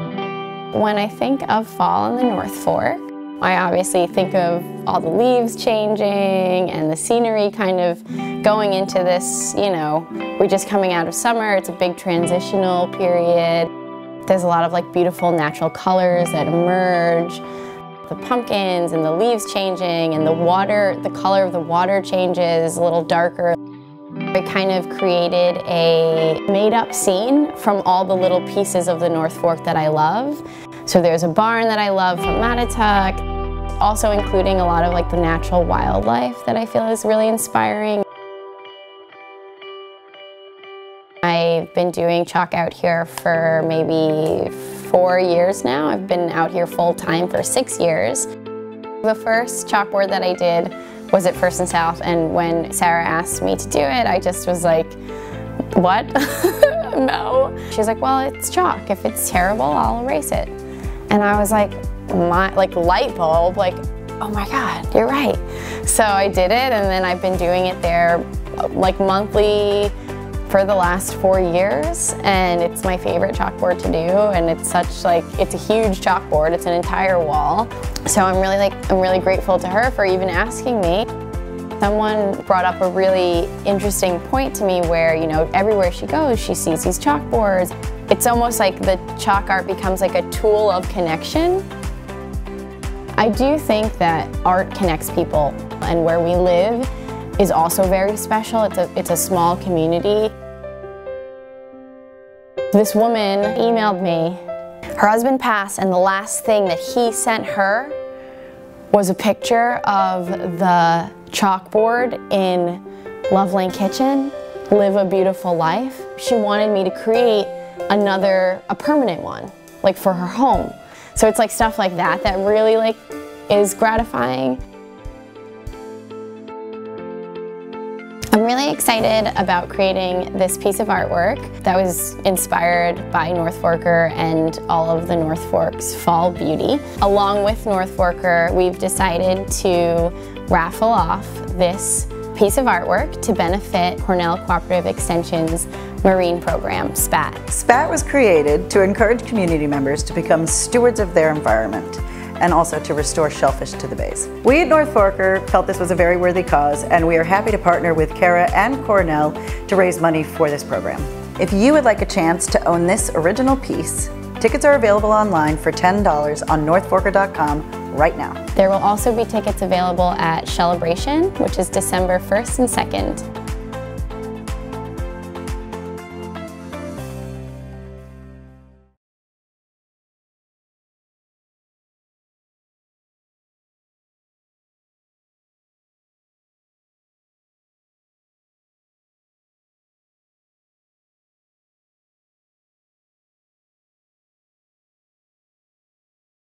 When I think of fall in the North Fork, I obviously think of all the leaves changing and the scenery kind of going into this, you know, we're just coming out of summer, it's a big transitional period. There's a lot of like beautiful natural colors that emerge. The pumpkins and the leaves changing and the water, the color of the water changes a little darker. I kind of created a made-up scene from all the little pieces of the North Fork that I love. So there's a barn that I love from Mattituck, also including a lot of like the natural wildlife that I feel is really inspiring. I've been doing chalk out here for maybe 4 years now. I've been out here full-time for 6 years. The first chalkboard that I did was at First and South, and when Sarah asked me to do it, I just was like, what? No. She's like, well, it's chalk. If it's terrible, I'll erase it. And I was like, light bulb, like, oh my God, you're right. So I did it, and then I've been doing it there like monthly for the last 4 years, and it's my favorite chalkboard to do, and it's such like, it's a huge chalkboard, it's an entire wall. So I'm really grateful to her for even asking me. Someone brought up a really interesting point to me where, you know, everywhere she goes, she sees these chalkboards. It's almost like the chalk art becomes like a tool of connection. I do think that art connects people, and where we live is also very special. It's a small community. This woman emailed me. Her husband passed, and the last thing that he sent her was a picture of the chalkboard in Love Lane Kitchen, Live a Beautiful Life. She wanted me to create a permanent one, like for her home. So it's like stuff like that that really like is gratifying. I'm really excited about creating this piece of artwork that was inspired by Northforker and all of the North Fork's fall beauty. Along with Northforker, we've decided to raffle off this piece of artwork to benefit Cornell Cooperative Extension's marine program, SPAT. SPAT was created to encourage community members to become stewards of their environment, and also to restore shellfish to the bays. We at Northforker felt this was a very worthy cause, and we are happy to partner with Kara and Cornell to raise money for this program. If you would like a chance to own this original piece, tickets are available online for $10 on northforker.com right now. There will also be tickets available at Celebration, which is December 1st and 2nd.